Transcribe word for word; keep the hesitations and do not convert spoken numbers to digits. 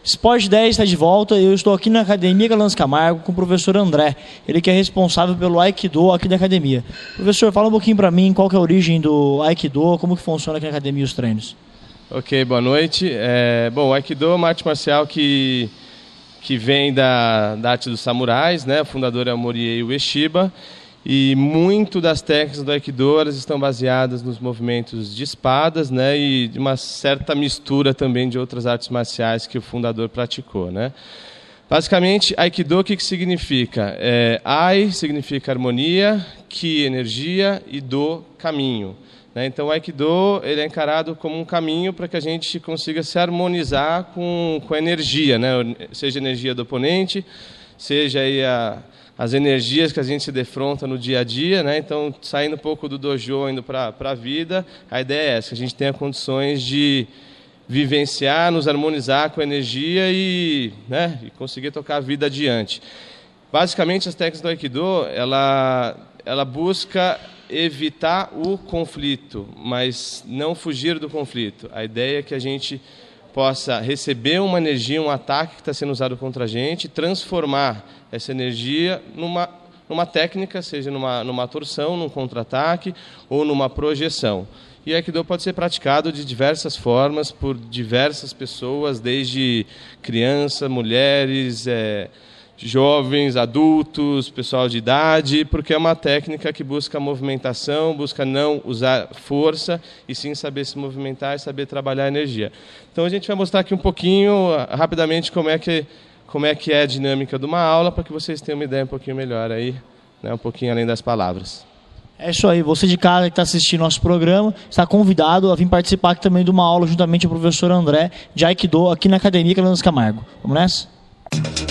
Sport dez está de volta e eu estou aqui na Academia Carlos Camargo com o professor André, ele que é responsável pelo Aikido aqui da academia. Professor, fala um pouquinho para mim qual que é a origem do Aikido, como que funciona aqui na academia os treinos. Ok, boa noite. É, bom, o Aikido é uma arte marcial que, que vem da, da arte dos samurais, né? O fundador é o Morihei Ueshiba. E muito das técnicas do Aikido elas estão baseadas nos movimentos de espadas, né, e de uma certa mistura também de outras artes marciais que o fundador praticou, né. Basicamente, Aikido o que, que significa? É, Ai significa harmonia, Ki energia e Do caminho. Né? Então o Aikido ele é encarado como um caminho para que a gente consiga se harmonizar com, com a energia, né, seja a energia do oponente, seja aí a as energias que a gente se defronta no dia a dia, né? Então, saindo um pouco do dojo, indo para a vida, a ideia é essa, que a gente tenha condições de vivenciar, nos harmonizar com a energia e, né, e conseguir tocar a vida adiante. Basicamente, as técnicas do Aikido, ela, ela busca evitar o conflito, mas não fugir do conflito. A ideia é que a gente possa receber uma energia, um ataque que está sendo usado contra a gente, transformar essa energia numa, numa técnica, seja numa, numa torção, num contra-ataque ou numa projeção. E o Aikido pode ser praticado de diversas formas, por diversas pessoas, desde crianças, mulheres, é, jovens, adultos, pessoal de idade, porque é uma técnica que busca movimentação, busca não usar força, e sim saber se movimentar e saber trabalhar a energia. Então a gente vai mostrar aqui um pouquinho, rapidamente, como é que, como é, que é a dinâmica de uma aula, para que vocês tenham uma ideia um pouquinho melhor aí, né, um pouquinho além das palavras. É isso aí, você de casa que está assistindo nosso programa, está convidado a vir participar aqui também de uma aula juntamente com o professor André, de Aikido, aqui na Academia Carlos Camargo. Vamos nessa?